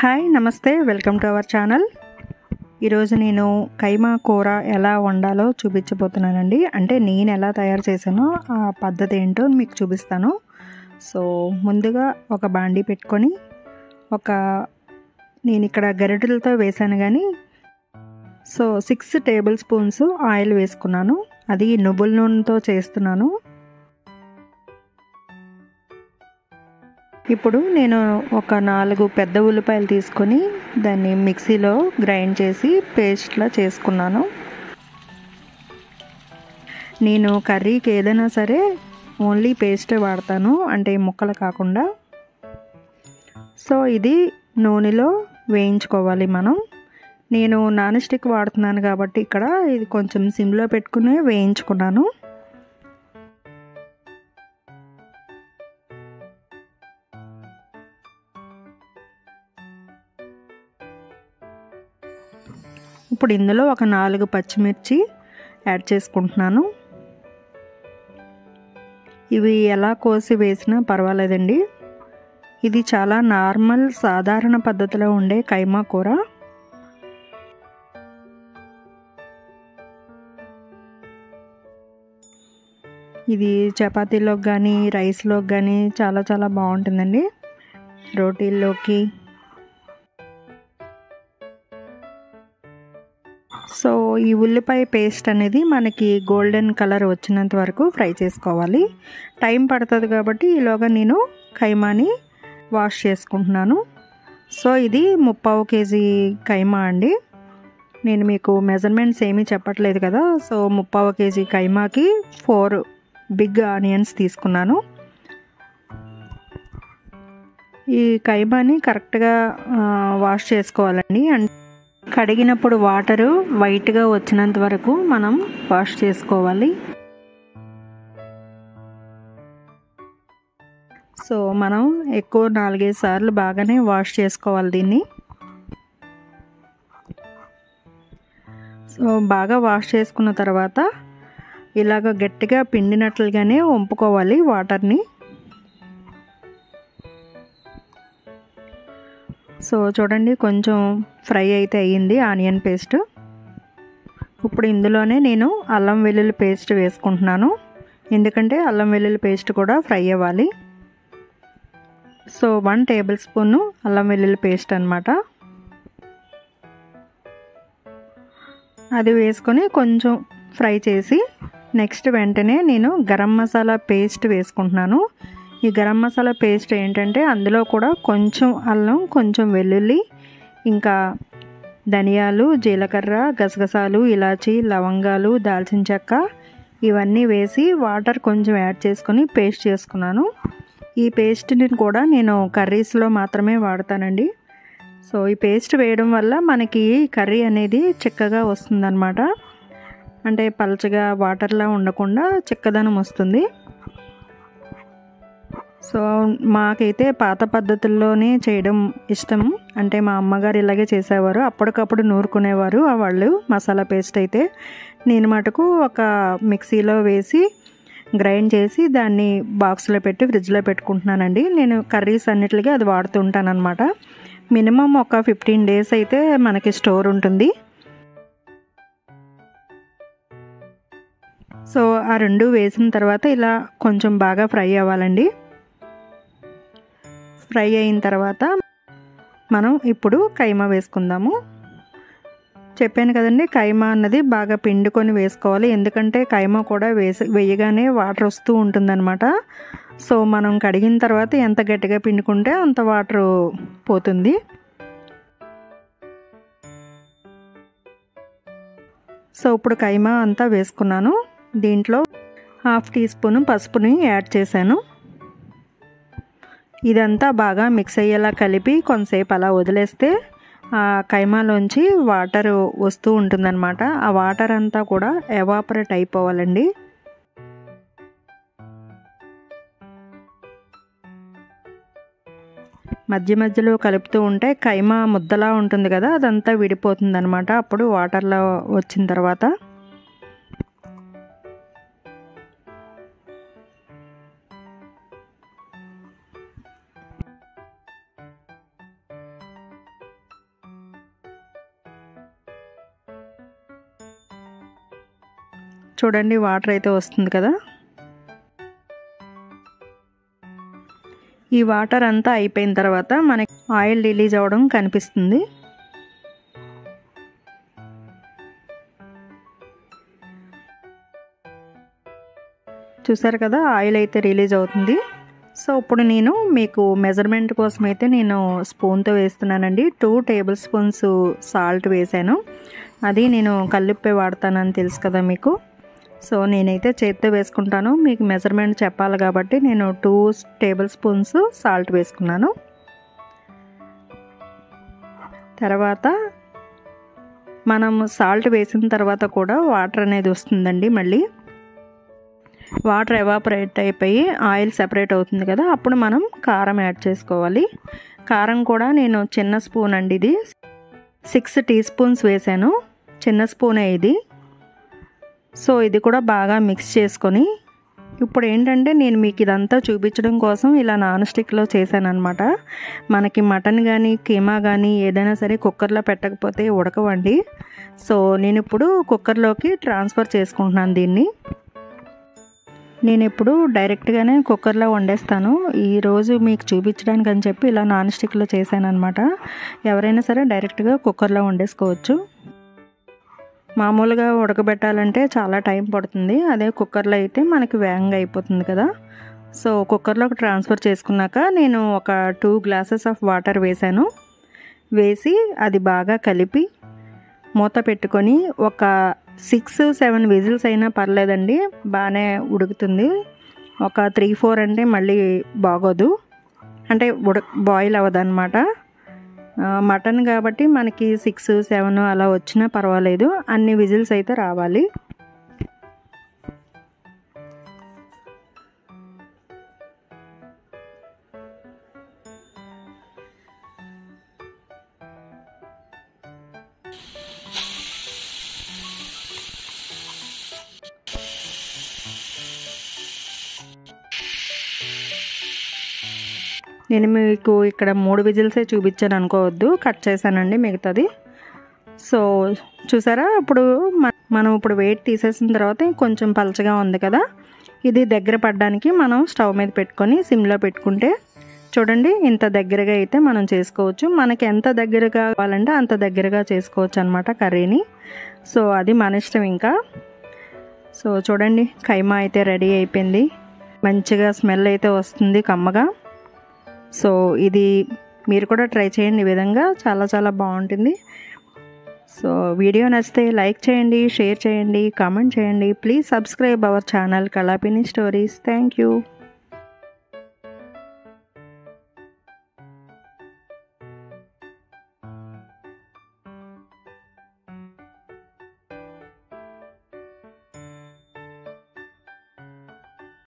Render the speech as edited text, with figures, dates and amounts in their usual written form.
Hi నమస్తే welcome to our channel. ఈరోజు నేను కైమా కూర ఎలా వండాలో చూపించబోతున్నానండి. అంటే నేను ఎలా తయారు చేశానో ఆ పద్ధతి ఏంటో మీకు చూపిస్తాను. సో ముందుగా ఒక బాండీ పెట్టుకొని నేను ఇక్కడ గరిటెలతో వేసాను కానీ 6 టేబుల్ స్పూన్స్ ఆయిల్ వేసుకున్నాను. అది నువ్వుల నూనెతో చేస్తున్నాను. ఇప్పుడు నేను ఒక 4 పెద్ద ఉల్లిపాయలు తీసుకొని దాన్ని మిక్సీలో గ్రైండ్ చేసి పేస్ట్లా చేసుకున్నాను. నేను కర్రీకి ఏదైనా సరే ఓన్లీ పేస్టే వాడతాను, అంటే ముక్కలు కాకుండా. సో ఇది నూనెలో వేయించుకోవాలి మనం. నేను నాన్ స్టిక్ వాడుతున్నాను కాబట్టి ఇక్కడ ఇది కొంచెం సిమ్లో పెట్టుకుని వేయించుకున్నాను. ఇప్పుడు ఇందులో ఒక 4 పచ్చిమిర్చి యాడ్ చేసుకుంటున్నాను. ఇవి ఎలా కోసి వేసినా పర్వాలేదండి. ఇది చాలా నార్మల్ సాధారణ పద్ధతిలో ఉండే కైమా కూర. ఇది చపాతీలోకి కానీ రైస్లోకి కానీ చాలా బాగుంటుందండి, రోటీల్లోకి. సో ఈ ఉల్లిపాయ పేస్ట్ అనేది మనకి గోల్డెన్ కలర్ వచ్చినంత వరకు ఫ్రై చేసుకోవాలి. టైం పడుతుంది కాబట్టి ఈలోగా నేను కైమాని వాష్ చేసుకుంటున్నాను. సో ఇది 3/4 కేజీ కైమా అండి. నేను మీకు మెజర్మెంట్స్ ఏమీ చెప్పట్లేదు కదా. సో 3/4 కేజీ కైమాకి 4 బిగ్ ఆనియన్స్ తీసుకున్నాను. ఈ కైమాని కరెక్ట్గా వాష్ చేసుకోవాలండి. కడిగినప్పుడు వాటరు వైట్గా వచ్చినంత వరకు మనం వాష్ చేసుకోవాలి. సో మనం ఎక్కువ 4-5 సార్లు బాగానే వాష్ చేసుకోవాలి దీన్ని. సో బాగా వాష్ చేసుకున్న తర్వాత ఇలాగ గట్టిగా పిండినట్లుగానే వంపుకోవాలి వాటర్ని. సో చూడండి, కొంచెం ఫ్రై అయితే అయ్యింది ఆనియన్ పేస్ట్. ఇప్పుడు ఇందులోనే నేను అల్లం వెల్లుల్లి పేస్ట్ వేసుకుంటున్నాను, ఎందుకంటే అల్లం వెల్లుల్లి పేస్ట్ కూడా ఫ్రై అవ్వాలి. సో 1 టేబుల్ స్పూను అల్లం వెల్లుల్లి పేస్ట్ అన్నమాట. అది వేసుకొని కొంచెం ఫ్రై చేసి నెక్స్ట్ వెంటనే నేను గరం మసాలా పేస్ట్ వేసుకుంటున్నాను. ఈ గరం మసాలా పేస్ట్ ఏంటంటే అందులో కూడా కొంచెం అల్లం, కొంచెం వెల్లుల్లి, ఇంకా ధనియాలు, జీలకర్ర, గసగసాలు, ఇలాచి, లవంగాలు, దాల్చిన చెక్క ఇవన్నీ వేసి వాటర్ కొంచెం యాడ్ చేసుకొని పేస్ట్ చేసుకున్నాను. ఈ పేస్ట్ని కూడా నేను కర్రీస్లో మాత్రమే వాడతానండి. సో ఈ పేస్ట్ వేయడం వల్ల మనకి కర్రీ అనేది చిక్కగా వస్తుందన్నమాట. అంటే పల్చగా వాటర్లా ఉండకుండా చిక్కదనం వస్తుంది. సో మాకైతే పాత పద్ధతుల్లోనే చేయడం ఇష్టం. అంటే మా అమ్మగారు ఇలాగే చేసేవారు, అప్పటికప్పుడు నూరుకునేవారు వాళ్ళు మసాలా పేస్ట్ అయితే. నేను మటుకు ఒక మిక్సీలో వేసి గ్రైండ్ చేసి దాన్ని బాక్స్లో పెట్టి ఫ్రిడ్జ్లో పెట్టుకుంటున్నానండి. నేను కర్రీస్ అన్నిటికీ అది వాడుతుంటానన్నమాట. మినిమం ఒక 15 డేస్ అయితే మనకి స్టోర్ ఉంటుంది. సో ఆ 2 వేసిన తర్వాత ఇలా కొంచెం బాగా ఫ్రై అవ్వాలండి. ఫ్రై అయిన తర్వాత మనం ఇప్పుడు కైమా వేసుకుందాము. చెప్పాను కదండి, కైమా అన్నది బాగా పిండుకొని వేసుకోవాలి, ఎందుకంటే కైమా కూడా వేయగానే వాటర్ వస్తూ ఉంటుందన్నమాట. సో మనం కడిగిన తర్వాత ఎంత గట్టిగా పిండుకుంటే అంత వాటర్ పోతుంది. సో ఇప్పుడు కైమా అంతా వేసుకున్నాను. దీంట్లో 1/2 టీ స్పూన్ పసుపుని యాడ్ చేశాను. ఇదంతా బాగా మిక్స్ అయ్యేలా కలిపి కొంతసేపు అలా వదిలేస్తే ఆ కైమాలోంచి వాటర్ వస్తూ ఉంటుందన్నమాట. ఆ వాటర్ అంతా కూడా ఎవాపరేట్ అయిపోవాలండి. మధ్య మధ్యలో కలుపుతూ ఉంటే కైమా ముద్దలా ఉంటుంది కదా, అదంతా విడిపోతుంది అనమాట అప్పుడు వాటర్లో వచ్చిన తర్వాత. చూడండి వాటర్ అయితే వస్తుంది కదా. ఈ వాటర్ అంతా అయిపోయిన తర్వాత మనకి ఆయిల్ రిలీజ్ అవ్వడం కనిపిస్తుంది. చూసారు కదా ఆయిల్ అయితే రిలీజ్ అవుతుంది. సో ఇప్పుడు నేను మీకు మెజర్మెంట్ కోసం అయితే నేను స్పూన్తో వేస్తున్నానండి. 2 టేబుల్ స్పూన్స్ సాల్ట్ వేసాను. అది నేను కల్లుప్పే వాడతానని తెలుసు కదా మీకు. సో నేనైతే చేతితో వేసుకుంటాను. మీకు మెజర్మెంట్ చెప్పాలి కాబట్టి నేను 2 టేబుల్ స్పూన్స్ సాల్ట్ వేసుకున్నాను. తర్వాత మనం సాల్ట్ వేసిన తర్వాత కూడా వాటర్ అనేది వస్తుందండి. మళ్ళీ వాటర్ ఎవాపరేట్ అయిపోయి ఆయిల్ సెపరేట్ అవుతుంది కదా, అప్పుడు మనం కారం యాడ్ చేసుకోవాలి. కారం కూడా నేను చిన్న స్పూన్ అండి, ఇది 6 టీ స్పూన్స్ వేసాను. చిన్న స్పూనే ఇది. సో ఇది కూడా బాగా మిక్స్ చేసుకొని ఇప్పుడు ఏంటంటే నేను మీకు ఇదంతా చూపించడం కోసం ఇలా నాన్ స్టిక్లో చేశాను అనమాట. మనకి మటన్ కానీ కీమా కానీ ఏదైనా సరే కుక్కర్లో పెట్టకపోతే ఉడకవండి. సో నేను ఇప్పుడు కుక్కర్లోకి ట్రాన్స్ఫర్ చేసుకుంటున్నాను దీన్ని. నేను ఇప్పుడు డైరెక్ట్గానే కుక్కర్లో వండేస్తాను. ఈరోజు మీకు చూపించడానికి అని చెప్పి ఇలా నాన్ స్టిక్లో చేశాను అనమాట. ఎవరైనా సరే డైరెక్ట్గా కుక్కర్లో వండేసుకోవచ్చు. మామూలుగా ఉడకబెట్టాలంటే చాలా టైం పడుతుంది. అదే కుక్కర్లో అయితే మనకి వేగంగా అయిపోతుంది కదా. సో కుక్కర్లోకి ట్రాన్స్ఫర్ చేసుకున్నాక నేను ఒక 2 గ్లాసెస్ ఆఫ్ వాటర్ వేసాను. వేసి అది బాగా కలిపి మూత పెట్టుకొని ఒక 6-7 విజిల్స్ అయినా పర్లేదండి, బాగానే ఉడుకుతుంది. ఒక 3-4 అంటే మళ్ళీ బాగోదు, అంటే బాయిల్ అవ్వదన్నమాట. మటన్ కాబట్టి మనకి 6-7 అలా వచ్చినా పర్వాలేదు, అన్ని విజిల్స్ అయితే రావాలి. నేను మీకు ఇక్కడ 3 విజిల్సే చూపించాను అనుకోవద్దు, కట్ చేశానండి మిగతాది. సో చూసారా, ఇప్పుడు మనం ఇప్పుడు వెయిట్ తీసేసిన తర్వాత కొంచెం పలచగా ఉంది కదా, ఇది దగ్గర పడడానికి మనం స్టవ్ మీద పెట్టుకొని సిమ్లో పెట్టుకుంటే చూడండి ఇంత దగ్గరగా అయితే మనం చేసుకోవచ్చు. మనకి ఎంత దగ్గరగా కావాలంటే అంత దగ్గరగా చేసుకోవచ్చు అనమాట కర్రీని. సో అది మన ఇష్టం ఇంకా. సో చూడండి కైమా అయితే రెడీ అయిపోయింది. మంచిగా స్మెల్ అయితే వస్తుంది కమ్మగా. సో ఇది మీరు కూడా ట్రై చేయండి, ఈ విధంగా చాలా చాలా బాగుంటుంది. సో వీడియో నచ్చితే లైక్ చేయండి, షేర్ చేయండి, కామెంట్ చేయండి. Please subscribe our channel Kalapini stories. Thank you.